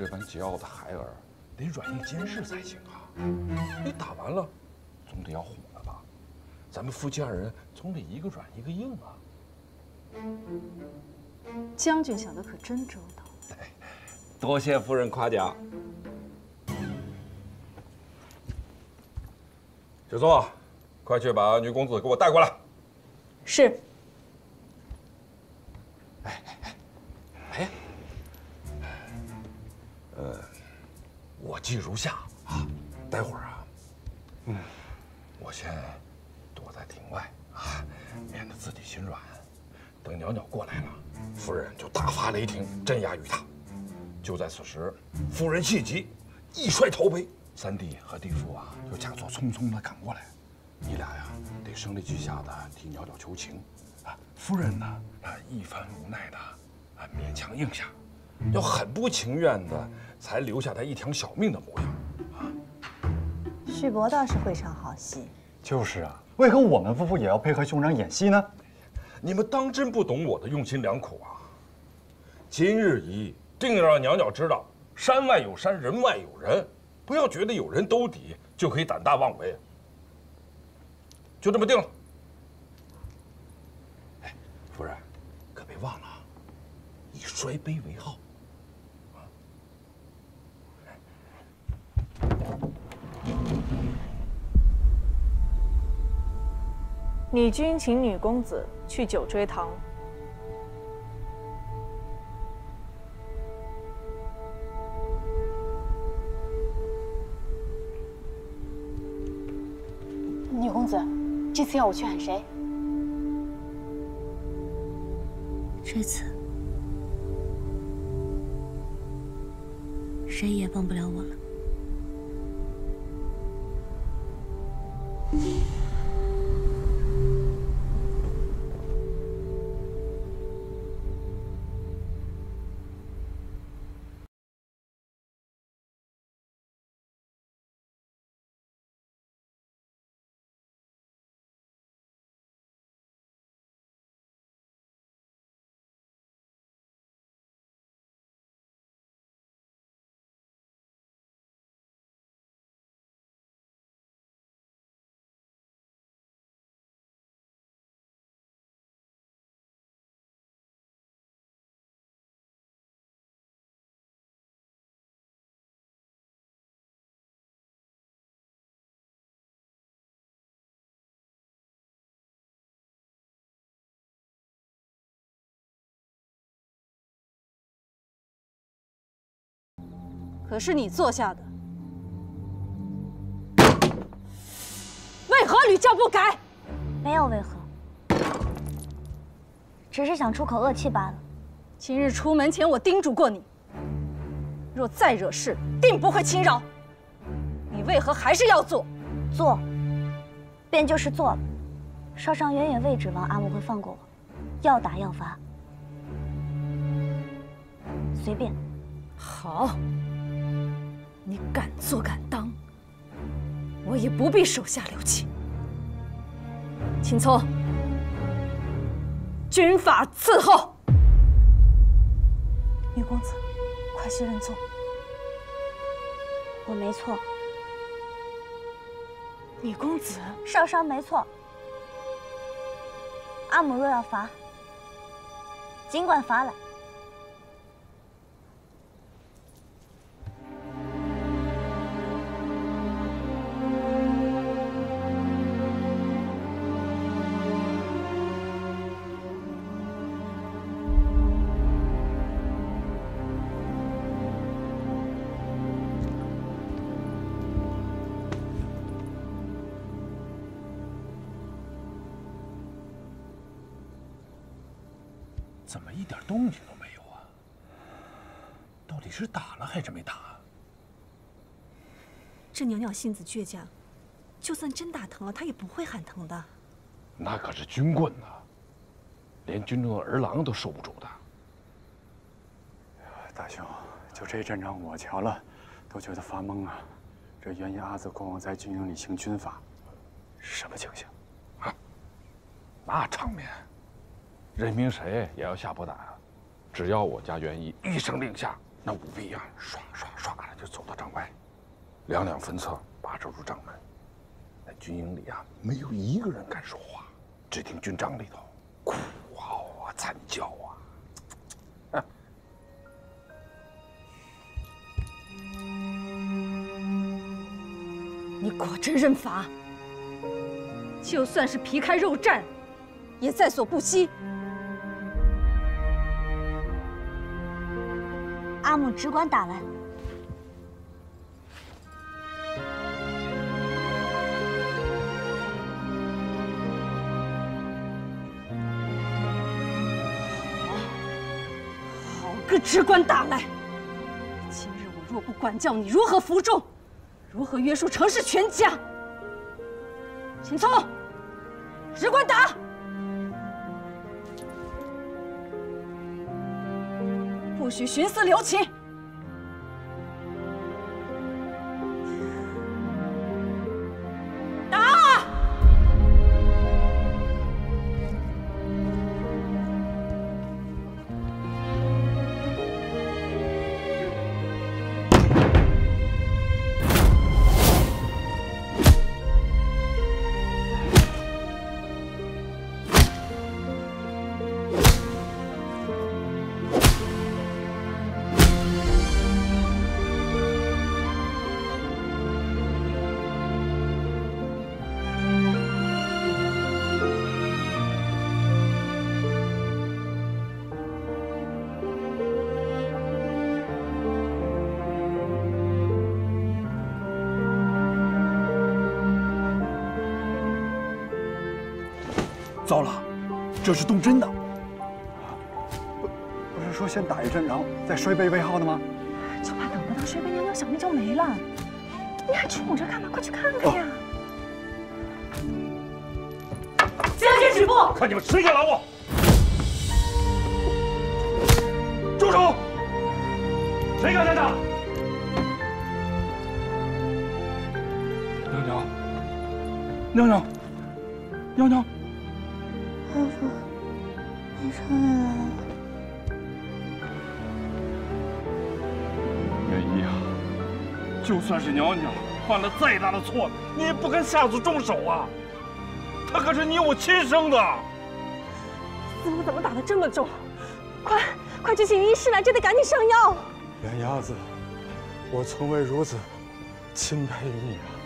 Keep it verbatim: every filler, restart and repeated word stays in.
这般桀骜的孩儿，得软硬兼施才行啊！你打完了，总得要哄了吧？咱们夫妻二人总得一个软一个硬啊！ 将军想的可真周到。 多谢夫人夸奖。小宋，快去把女公子给我带过来。 是。 哎哎哎！呃，我计如下啊，待会儿啊，嗯，我先躲在庭外啊，免得自己心软。等袅袅过来了，夫人就大发雷霆，镇压于他。就在此时，夫人气急，一摔头杯，三弟和弟妇啊，就假作匆匆的赶过来。你俩呀，得声泪俱下的替袅袅求情，啊，夫人呢，啊，一番无奈的，啊，勉强应下，要很不情愿的，才留下他一条小命的模样，啊。 旭伯倒是会唱好戏。 就是啊，为何我们夫妇也要配合兄长演戏呢？ 你们当真不懂我的用心良苦啊！今日一定要让袅袅知道，山外有山，人外有人，不要觉得有人兜底就可以胆大妄为。就这么定了。哎，夫人，可别忘了，以摔杯为号。 你君请女公子去九追堂。 女公子，这次要我去喊谁？ 这次谁也帮不了我了。 可是你做下的，为何屡教不改？ 没有为何，只是想出口恶气罢了。 今日出门前，我叮嘱过你，若再惹事，定不会轻饶。你为何还是要做？ 做，便就是做了。少商远远未指望阿木会放过我，要打要罚，随便。 好。你敢做敢当，我也不必手下留情。秦聪，军法伺候。女公子，快些认错。 我没错。 女公子， 少商没错。阿母若要罚，尽管罚来。 怎么一点动静都没有啊？到底是打了还是没打啊？ 这袅袅性子倔强，就算真打疼了，她也不会喊疼的。 那可是军棍呐，连军中的儿郎都受不住的。 大兄，就这阵仗我瞧了，都觉得发懵啊！这原因阿子过往在军营里行军法，是什么情形？ 啊，那场面！ 任凭谁也要下不打，只要我家元一一声令下，那武必呀，唰唰两两分策，把守住帐门。那军营里啊，没有一个人敢说话，只听军帐里头哭嚎啊、惨叫啊。啊你果真认法，就算是皮开肉绽，也在所不惜。 阿母只管打来。 好，好个只管打来！今日我若不管教你如何服众，如何约束程氏全家？秦聪，只管打！不许徇私留情！打！ 糟了，这是动真的。不，不是说先打一阵，然后再摔杯为号的吗？ 就怕等不到水杯娘娘小命就没了。你还杵着干嘛？快去看看呀！ 将军止步！ 看你们谁敢拦我！住手！谁敢再打？娘娘，娘娘，娘娘。 阿父，你上来了。 元一啊，就算是娘娘犯了再大的错，你也不敢下此重手啊！她可是你我亲生的。 司马怎么打得这么重？快，快去请医师来，这得赶紧上药。 袁鸭子，我从未如此钦佩于你啊！